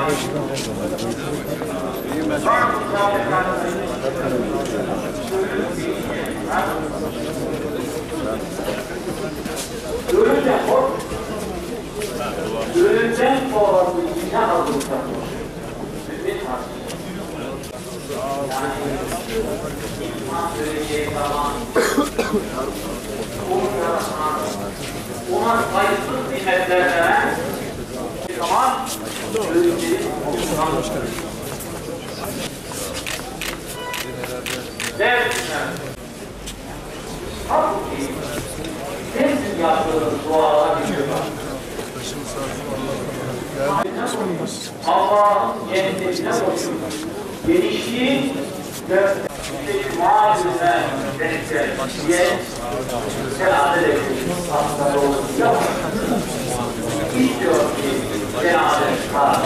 Ölümden sonra bu imkan hazırlıkta mümin hazırlıkta. Yani iman söyleyeceği zaman ona sayısız nimetler veren bir zaman ölümleri imkan dersinler. Halbuki hepsinin yaptığı dualar biliyorlar. Allah'ın cennetine bakıyoruz. Genişliği ve mağazine denizler diye selamet edilmiş hastaları olacak. İstiyor ki selamet var.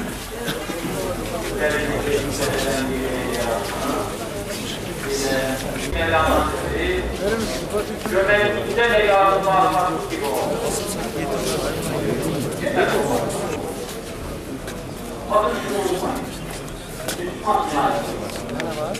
Cömertlikte de yardım almak gibi oldu. Adı şunu unutmayın. Müslüman yani.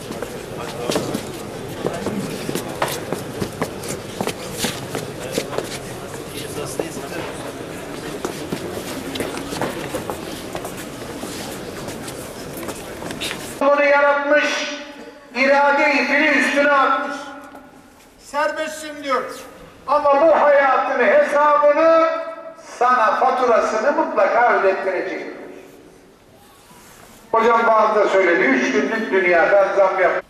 Onu yaratmış, irade ipini üstüne atmış. Serbestsin diyor. Ama bu hayatın hesabını sana faturasını mutlaka ödettirecek. Hocam bazı da söyledi, 3 günlük dünyadan zam yap.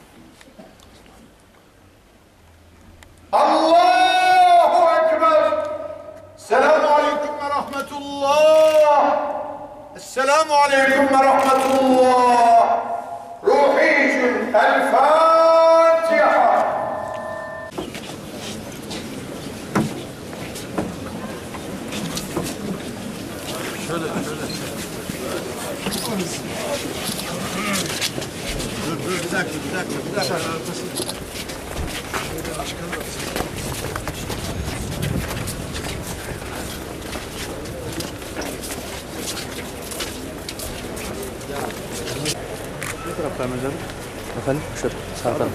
Allahu Ekber! Selamun Aleyküm ve Rahmetullah! Esselamu Aleyküm ve Rahmetullah! Ruhi için El Fatiha! Şöyle. Dur, bir dakika. Ne tarafta Ahmet hocam? Efendim? Şöyle, sağ taraf.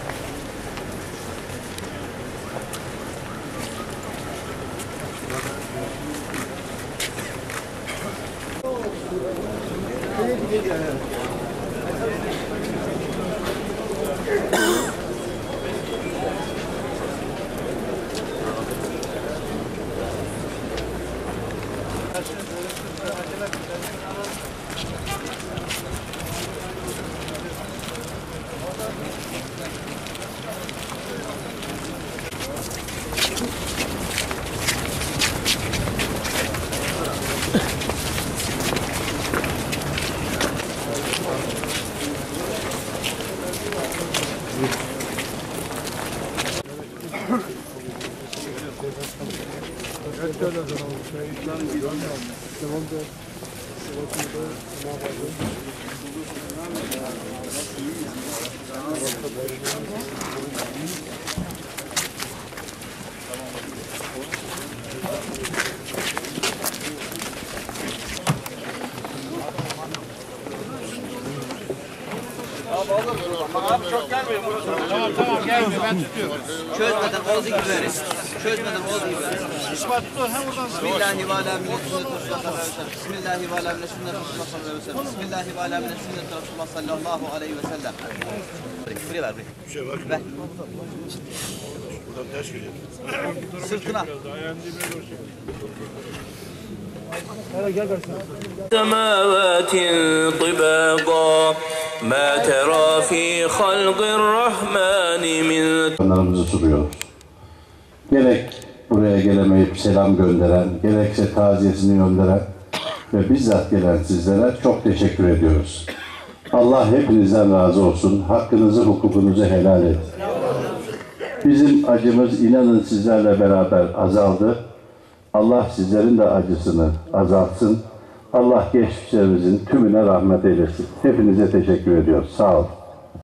Abi çok gelmiyor burası. Tamam gelmiyor, ben tutuyorum. Çözmeden olduğu gibi verin. Çözmeden olduğu gibi verin. İsmail tutuyor hem buradan. Bismillahi ve ala minnet sünnet Resulullah sallallahu aleyhi ve sellem. Bismillahi ve ala minnet sünnet Resulullah sallallahu aleyhi ve sellem. Bismillahi ve ala minnet sünnet Resulullah sallallahu aleyhi ve sellem. Buraya ver buraya. Bir şey var. Ver. Buradan ters geliyor. Sırtına. سماوات طباقا ما ترى في خلق الرحمن من Onlarımızı sunuyoruz. Gerek buraya gelemeyip selam gönderen, gerekse taziyesini gönderen ve bizzat gelen sizlere çok teşekkür ediyoruz. Allah hepinizden razı olsun. Hakkınızı, hukukunuzu helal et. Bizim acımız inanın sizlerle beraber azaldı. Allah sizlerin de acısını azaltsın. Allah geçmişlerimizin tümüne rahmet eylesin. Hepinize teşekkür ediyoruz. Sağ olun.